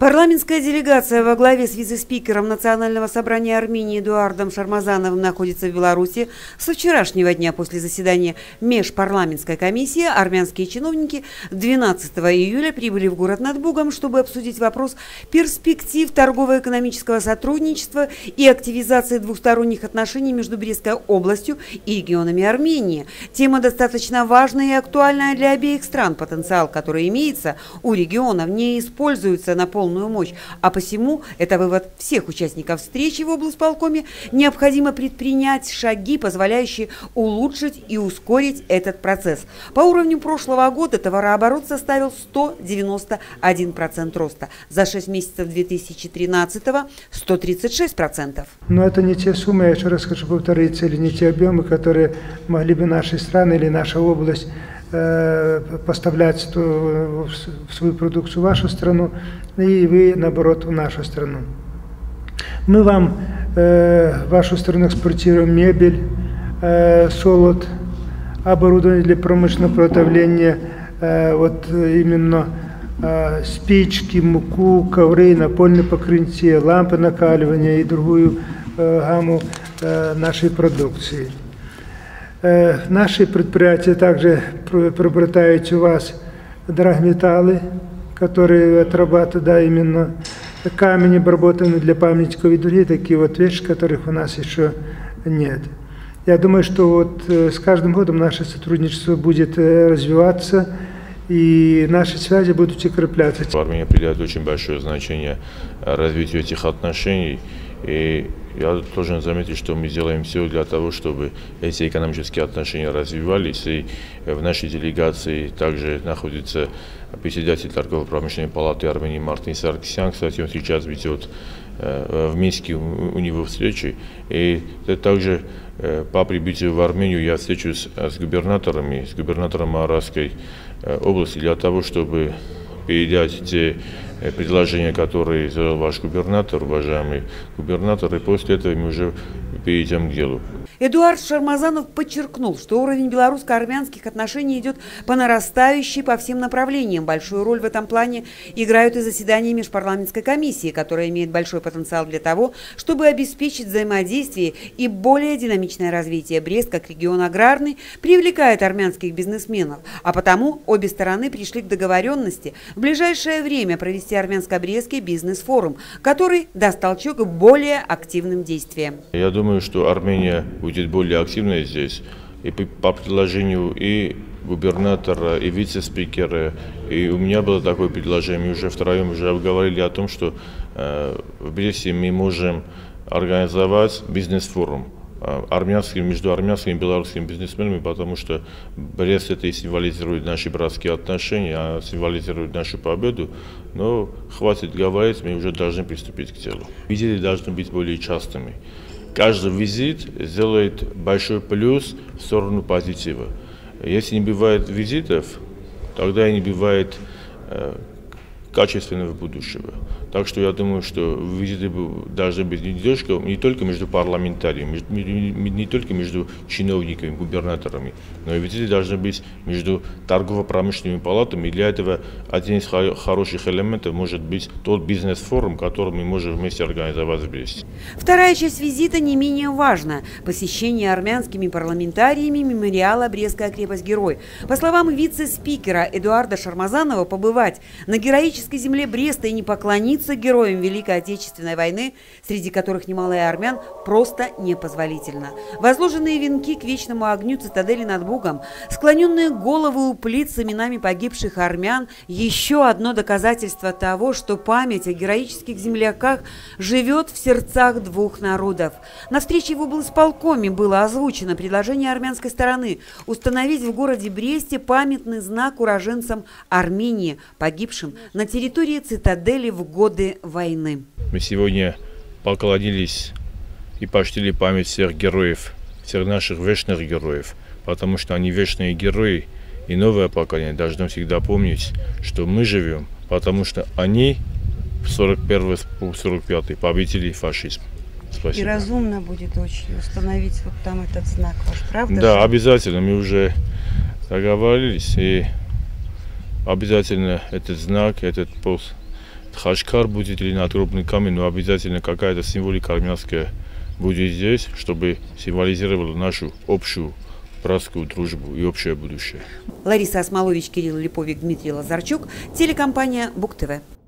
Парламентская делегация во главе с вице-спикером Национального собрания Армении Эдуардом Шармазановым находится в Беларуси. Со вчерашнего дня после заседания межпарламентской комиссии армянские чиновники 12 июля прибыли в город над Бугом, чтобы обсудить вопрос перспектив торгово-экономического сотрудничества и активизации двухсторонних отношений между Брестской областью и регионами Армении. Тема достаточно важная и актуальная для обеих стран. Потенциал, который имеется у регионов, не используется на полную мощь, а посему, это вывод всех участников встречи в облсполкоме, необходимо предпринять шаги, позволяющие улучшить и ускорить этот процесс. По уровню прошлого года товарооборот составил 191% роста. За 6 месяцев 2013-го 136%. Но это не те суммы, я еще раз хочу повториться, или не те объемы, которые могли бы наши страны или наша область поставлять свою продукцию в вашу страну, и вы, наоборот, в нашу страну. Мы вам в вашу страну экспортируем мебель, солод, оборудование для промышленного приготовления, вот именно спички, муку, ковры, напольное покрытие, лампы накаливания и другую гамму нашей продукции. Наши предприятия также приобретают у вас драгметаллы, которые отрабатывают, да, именно камень обработанный для памятников и другие такие вот вещи, которых у нас еще нет. Я думаю, что вот с каждым годом наше сотрудничество будет развиваться, и наши связи будут укрепляться. Армения придает очень большое значение развитию этих отношений. И я должен заметить, что мы делаем все для того, чтобы эти экономические отношения развивались. И в нашей делегации также находится председатель торгово-промышленной палаты Армении Мартин Саркисян. Кстати, он сейчас ведет в Минске у него встречи. И также по прибытию в Армению я встречусь с губернатором Арарской области для того, чтобы передать те предложения, которые сделал ваш губернатор, уважаемый губернатор, и после этого мы уже перейдем к делу. Эдуард Шармазанов подчеркнул, что уровень белорусско-армянских отношений идет по нарастающей по всем направлениям. Большую роль в этом плане играют и заседания межпарламентской комиссии, которая имеет большой потенциал для того, чтобы обеспечить взаимодействие и более динамичное развитие. Брест, как регион аграрный, привлекает армянских бизнесменов, а потому обе стороны пришли к договоренности в ближайшее время провести армянско-брестский бизнес-форум, который даст толчок к более активным действиям. Я думаю, что Армения будет более активной здесь, и по предложению и губернатора, и вице-спикера, и у меня было такое предложение, мы уже втроем уже обговорили о том, что в Бресте мы можем организовать бизнес-форум между армянскими и белорусскими бизнесменами, потому что Брест это и символизирует наши братские отношения, а символизирует нашу победу. Но хватит говорить, мы уже должны приступить к делу. Визиты должны быть более частыми. Каждый визит сделает большой плюс в сторону позитива. Если не бывает визитов, тогда и не бывает качественного будущего. Так что я думаю, что визиты должны быть не только между парламентариями, не только между чиновниками, губернаторами, но и визиты должны быть между торгово-промышленными палатами. И для этого один из хороших элементов может быть тот бизнес-форум, который мы можем вместе организовать в Бресте. Вторая часть визита не менее важна – посещение армянскими парламентариями мемориала «Брестская крепость-герой». По словам вице-спикера Эдуарда Шармазанова, побывать на героической земле Бреста и не поклониться героям Великой Отечественной войны, среди которых немало и армян, просто непозволительно. Возложенные венки к вечному огню цитадели над Бугом, склоненные головы у плит с именами погибших армян – еще одно доказательство того, что память о героических земляках живет в сердцах двух народов. На встрече в облсполкоме было озвучено предложение армянской стороны установить в городе Бресте памятный знак уроженцам Армении, погибшим на территории цитадели в годы войны. Мы сегодня поклонились и почтили память всех героев, всех наших вечных героев, потому что они вечные герои, и новое поколение должно всегда помнить, что мы живем, потому что они в 41-45 победили фашизм. Спасибо. И разумно будет очень установить вот там этот знак ваш, правда? Да, же? обязательно. Мы уже договорились, и обязательно этот знак, этот пост Хашкар будет или надгробный камень, но обязательно какая-то символика армянская будет здесь, чтобы символизировала нашу общую братскую дружбу и общее будущее. Лариса Осмолович, Кирилл Липовик, Дмитрий Лазарчук, телекомпания БуК ТВ.